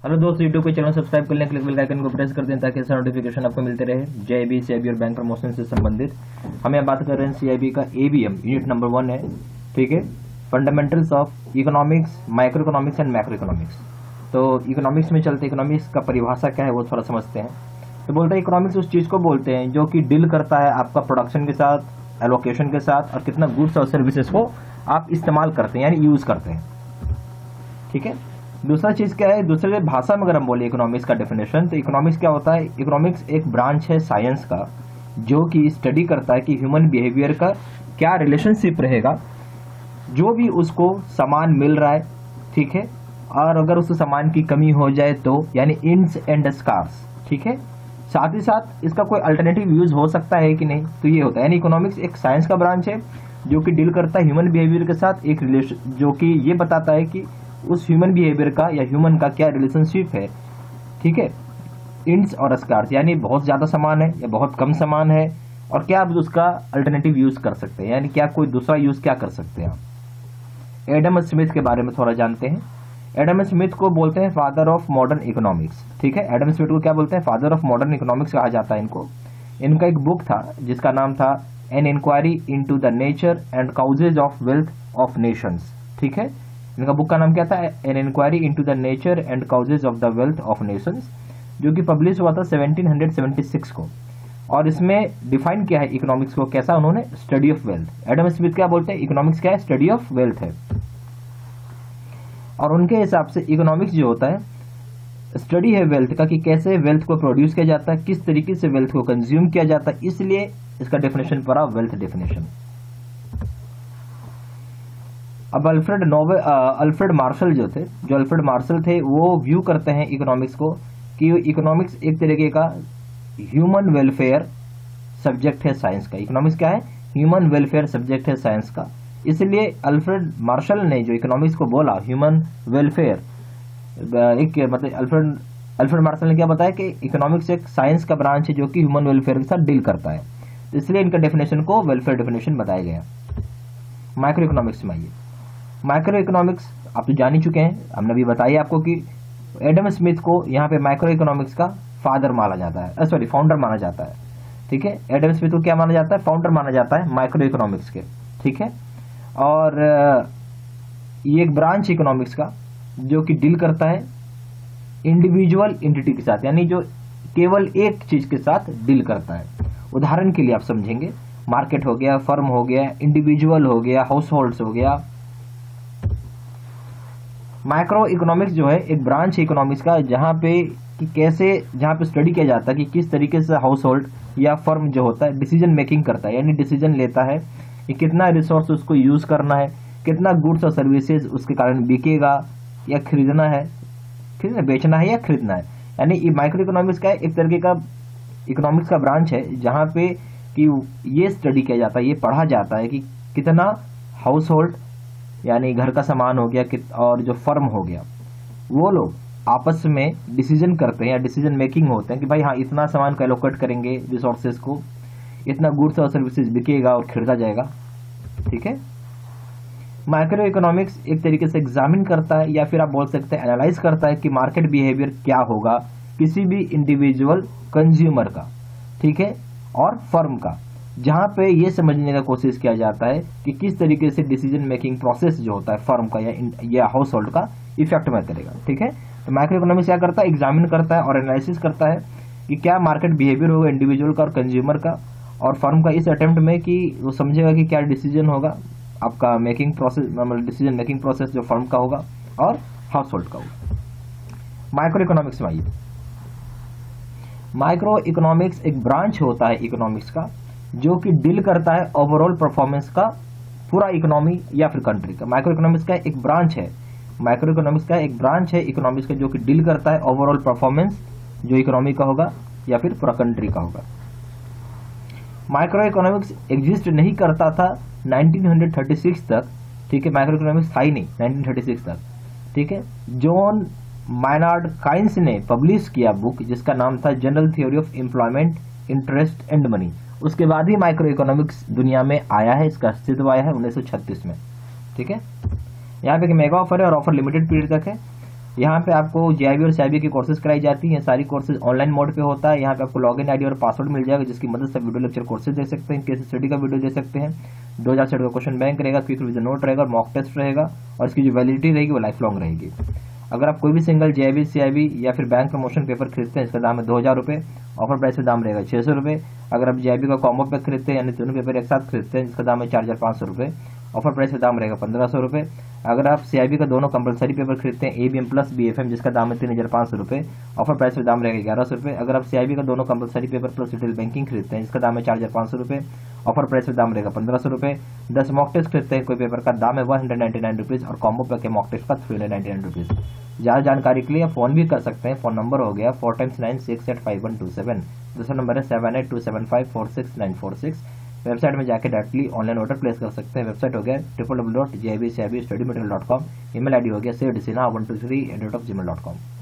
Hello दोस्त, YouTube के channel subscribe कर लें, क्लिक बेल आइकन को प्रेस कर दें ताकि ऐसा नोटिफिकेशन आपको मिलते रहे जेआईबी, सीआईबी और बैंक प्रमोशन से संबंधित। हम यहाँ बात कर रहे हैं सीआईबी का एबीएम यूनिट नंबर 1 है, ठीक है। Fundamentals of economics, micro economics and macro economics. तो इकोनॉमिक्स में चलते इकोनॉमिक्स का परिभाषा क्या है वो थोड़ा समझते हैं। तो बोलते हैं इकोनॉमिक्स उस चीज को बोलते हैं जो कि डील करता है आपका प्रोडक्शन के साथ, एलोकेशन के साथ, और कितना गुड्स और सर्विसेज को आप इस्तेमाल करते हैं यानी यूज करते हैं, ठीक है। दूसरा चीज क्या है, दूसरे भाषा में अगर हम बोले इकोनॉमिक्स का डेफिनेशन, तो इकोनॉमिक्स क्या होता है। इकोनॉमिक्स एक ब्रांच है साइंस का जो कि स्टडी करता है कि ह्यूमन बिहेवियर का क्या रिलेशनशिप रहेगा, जो भी उसको सामान मिल रहा है, ठीक है, और अगर उस सामान की कमी हो जाए तो, यानी इंड्स एंड स्कार्स, ठीक है। साथ ही साथ इसका कोई अल्टरनेटिव यूज हो सकता है कि नहीं, तो ये होता है। यानी इकोनॉमिक्स एक साइंस का ब्रांच है जो कि डील करता है ह्यूमन बिहेवियर के साथ, एक रिलेशन जो कि ये बताता है कि उस ह्यूमन बिहेवियर का या ह्यूमन का क्या रिलेशनशिप है, ठीक है। इंड्स और स्कार्स यानी बहुत ज्यादा सामान है या बहुत कम सामान है, और क्या आप उसका अल्टरनेटिव यूज कर सकते हैं, यानी क्या कोई दूसरा यूज क्या कर सकते हैं आप। एडम स्मिथ के बारे में थोड़ा जानते हैं। एडम स्मिथ को बोलते हैं फादर ऑफ मॉडर्न इकोनॉमिक्स, ठीक है। एडम स्मिथ को क्या बोलते हैं, फादर ऑफ मॉडर्न इकोनॉमिक्स कहा जाता है इनको। इनका एक बुक था जिसका नाम था an inquiry into the nature and causes of wealth of nations, ठीक है। इनका बुक का नाम क्या था, an inquiry into the nature and causes of the wealth of nations, जो कि पब्लिश हुआ था 1776 को। और इसमें डिफाइन किया है इकोनॉमिक्स को कैसा, उन्होंने study of wealth. Adam Smith क्या बोलते हैं, इकोनॉमिक्स क्या है, स्टडी ऑफ वेल्थ है। और उनके हिसाब से इकोनॉमिक्स जो होता है स्टडी है वेल्थ का, कि कैसे वेल्थ को प्रोड्यूस किया जाता है, किस तरीके से वेल्थ को कंज्यूम किया जाता है, इसलिए इसका डेफिनेशन पड़ा वेल्थ डेफिनेशन। अब अल्फ्रेड मार्शल जो अल्फ्रेड मार्शल थे वो व्यू करते हैं इकोनॉमिक्स को कि इकोनॉमिक्स एक तरीके का ह्यूमन वेलफेयर सब्जेक्ट है साइंस का। इकोनॉमिक्स क्या है, ह्यूमन वेलफेयर सब्जेक्ट है साइंस का। इसलिए अल्फ्रेड मार्शल ने जो इकोनॉमिक्स को बोला ह्यूमन वेलफेयर, एक मतलब अल्फ्रेड मार्शल ने क्या बताया कि इकोनॉमिक्स एक साइंस का ब्रांच है जो कि ह्यूमन वेलफेयर के साथ डील करता है, इसलिए इनका डेफिनेशन को वेलफेयर डेफिनेशन बताया गया। माइक्रो इकोनॉमिक्स में आइए। माइक्रो इकोनॉमिक्स आप तो जान ही चुके हैं, हमने भी बताया आपको कि एडम स्मिथ को यहाँ पे माइक्रो इकोनॉमिक्स का फादर माना जाता है, सॉरी फाउंडर माना जाता है, ठीक है। एडम स्मिथ को क्या माना जाता है, फाउंडर माना जाता है माइक्रो इकोनॉमिक्स के, ठीक है। और ये एक ब्रांच इकोनॉमिक्स का जो कि डील करता है इंडिविजुअल एंटिटी के साथ, यानी जो केवल एक चीज के साथ डील करता है। उदाहरण के लिए आप समझेंगे, मार्केट हो गया, फर्म हो गया, इंडिविजुअल हो गया, हाउस होल्ड्स हो गया। माइक्रो इकोनॉमिक्स जो है एक ब्रांच है इकोनॉमिक्स का जहां पे स्टडी किया जाता है कि किस तरीके से हाउस होल्ड या फर्म जो होता है डिसीजन मेकिंग करता है, यानी डिसीजन लेता है कि कितना रिसोर्स उसको यूज करना है, कितना गुड्स और सर्विसेज उसके कारण बिकेगा या बेचना है या खरीदना है। यानी ये माइक्रो इकोनॉमिक्स का एक तरीके का इकोनॉमिक्स का ब्रांच है जहां पे कि ये स्टडी किया जाता है, ये पढ़ा जाता है कि कितना हाउस होल्ड यानी घर का सामान हो गया और जो फर्म हो गया, वो लोग आपस में डिसीजन करते हैं या डिसीजन मेकिंग होते हैं कि भाई हाँ इतना सामान का एलोकेट करेंगे रिसोर्सेज को, इतना गुड्स और सर्विसेज बिकेगा और खरीदा जाएगा, ठीक है। माइक्रो इकोनॉमिक्स एक तरीके से एग्जामिन करता है या फिर आप बोल सकते हैं एनालाइज करता है कि मार्केट बिहेवियर क्या होगा किसी भी इंडिविजुअल कंज्यूमर का, ठीक है, और फर्म का, जहां पे ये समझने का कोशिश किया जाता है कि किस तरीके से डिसीजन मेकिंग प्रोसेस जो होता है फर्म का या हाउस होल्ड का इफेक्ट में करेगा, ठीक है। तो माइक्रो इकोनॉमिक्स क्या करता है, एग्जामिन करता है और एनालिसिस करता है कि क्या मार्केट बिहेवियर होगा इंडिविजुअल का और कंज्यूमर का और फर्म का, इस अटेम्प्ट में कि वो समझेगा कि क्या डिसीजन होगा आपका मेकिंग प्रोसेस, मतलब डिसीजन मेकिंग प्रोसेस जो फर्म का होगा और हाउस होल्ड का होगा। माइक्रो इकोनॉमिक्स में आइए। माइक्रो इकोनॉमिक्स एक ब्रांच होता है इकोनॉमिक्स का जो कि डील करता है ओवरऑल परफॉर्मेंस का पूरा इकोनॉमी या फिर कंट्री का। माइक्रो इकोनॉमिक्स का एक ब्रांच है, माइक्रो इकोनॉमिक्स का एक ब्रांच है इकोनॉमिक्स का जो कि डील करता है ओवरऑल परफॉर्मेंस जो इकोनॉमी का होगा या फिर पूरा कंट्री का होगा। माइक्रो इकोनॉमिक्स एग्जिस्ट नहीं करता था 1936 तक, ठीक है। माइक्रो इकोनॉमिक्स था ही नहीं 1936 तक, ठीक है। जॉन मायनार्ड काइंस ने पब्लिश किया बुक जिसका नाम था general theory of employment, interest and money. उसके बाद ही माइक्रो इकोनॉमिक्स दुनिया में आया है, इसका अस्तित्व आया है 1936 में, ठीक है। यहाँ पे मेगा ऑफर है और ऑफर लिमिटेड पीरियड तक है। यहाँ पे आपको जेआईबी और सीआईबी की कोर्सेज कराई जाती हैं। सारी कोर्सेज ऑनलाइन मोड पे होता है। यहाँ पे आपको लॉगिन आईडी और पासवर्ड मिल जाएगा, जिसकी मदद से वीडियो लेक्चर कोर्सेज देख सकते हैं, केस स्टडी का वीडियो दे सकते हैं, 2000 सेट का क्वेश्चन बैंक रहेगा, क्विक रिवीजन नोट रहेगा, मॉक टेस्ट रहेगा, और इसकी जो वैलिडिटी रहेगी वो लाइफ लॉन्ग रहेगी। अगर आप कोई भी सिंगल जेआईबी सीआईबी या फिर बैंक प्रमोशन पेपर खरीदते हैं, इसका दाम है 2000 रुपये, ऑफर प्राइस का दाम रहेगा 600 रुपये। अगर आप जेआईबी का कॉम्बो पैक खरीदते हैं, यानी दोनों पेपर एक साथ खरीदते हैं, जिसका दाम है 4500 रुपये, ऑफर प्राइस का दाम रहेगा 1500 रुपये। अगर आप सीआईबी का दोनों कंपलसरी पेपर खरीदते हैं, एबीएम प्लस बीएफएम, जिसका दाम है 3500 रुपये, ऑफर प्राइस का दाम रहेगा 1100 रुपये। अगर आप सीआईबी का दोनों compulsory paper plus retail banking खरीदते हैं, जिसका दाम है 4500 रुपये, ऑफर प्राइस का दाम रहेगा 1500 रुपये। 10 मॉक टेस्ट खरीदते हैं कोई पेपर का दाम है 199 रुपीज़, और कॉम्बो पैक के मॉक टेस्ट का 399 रुपीज़। ज़्यादा जानकारी के लिए आप फोन भी कर सकते हैं। फोन नंबर हो गया 4 × 9 6 8 5 1 2 7। दूसरा नंबर है 7827546946। वेबसाइट में जाके डायरेक्टली ऑनलाइन ऑर्डर प्लेस कर सकते हैं। वेबसाइट हो गया www.jibcibstudymaterial.com। ईमेल आईडी हो गया savedsinha123@gmail.com।